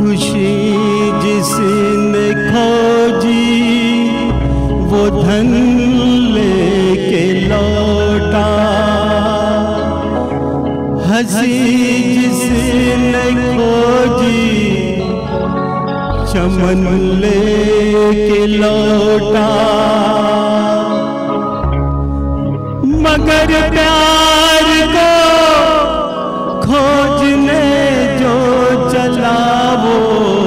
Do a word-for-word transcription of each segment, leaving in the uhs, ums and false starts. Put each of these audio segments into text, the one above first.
खुशी जिसने खोजी वो धन लेके लौटा, हंसी जिसने खोजी चमन लेके लौटा। मगर प्यार को खोजने जो चला वो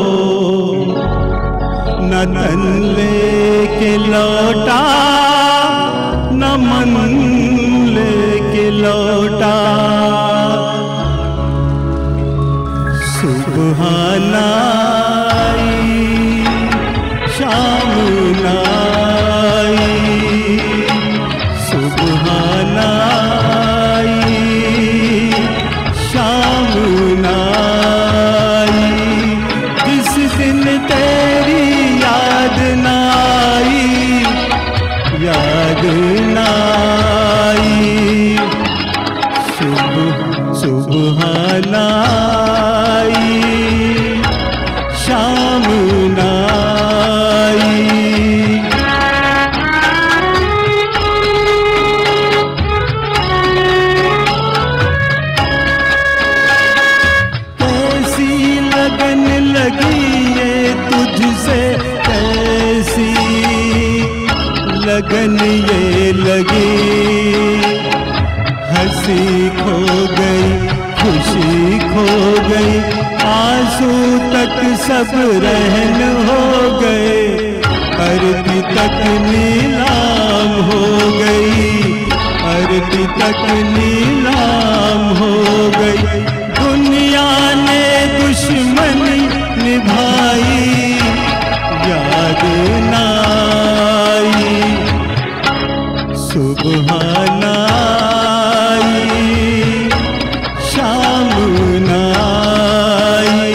न धन लेके लौटा न मन लेके लौटा। सुबह नाई शाम नाई, सुबह नाई शाम नाई, जिस दिन तेरी याद नाई याद नाई। सुबह सुबह नाई शाम नाई। कैसी लगन लगी ये तुझसे, कैसी लगन ये लगी, हंसी खो गई खुशी खो गई, आंसू तक सब रहन हो गए, अरती तक नीलाम हो गई, अरती तक नीलाम हो गई। दुनिया ने दुश्मनी निभाई याद नाई, सुबह नाई शाम नाई।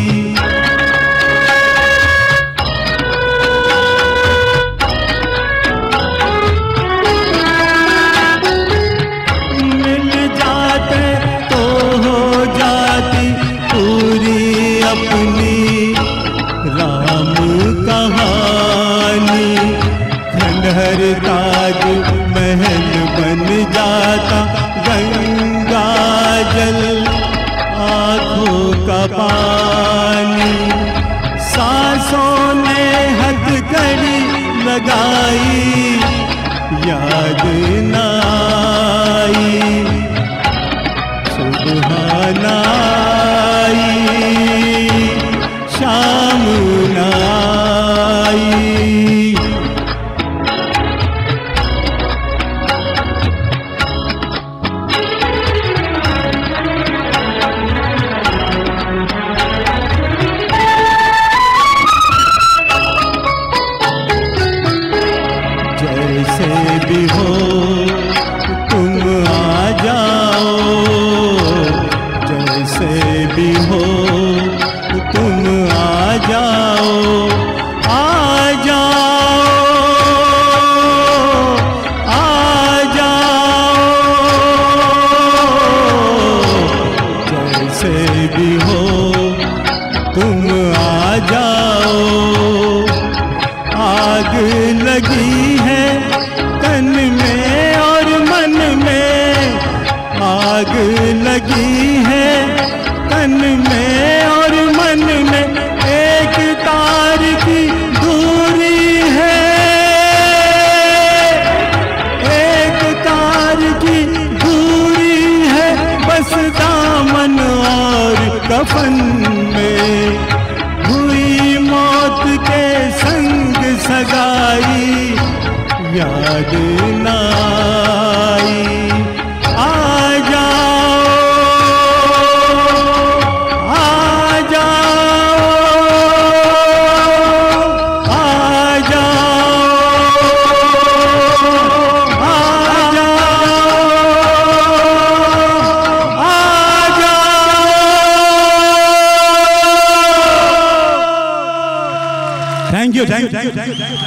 मिल जाते तो हो जाती पूरी अपनी राम कहानी, खंडहर ताज महल बन जाता, गंगा जल आँखों का पानी। सांसों ने हथकड़ी लगाई याद नाई, सुबह नाई शाम नाई। जैसे भी हो तुम आ जाओ, जैसे भी हो तुम आ जाओ, आ जाओ आ जाओ, जैसे भी हो तुम आ जाओ। आग लगी है तन में और मन में, आग लगी है तन में और मन में, एक तार की दूरी है, एक तार की दूरी है, बस दामन और कफन में हुई मौत के संग सगाई याद नाई। आ जाओ आ जाओ आ जाओ आ जाओ आ जाओ। Thank you thank you thank you.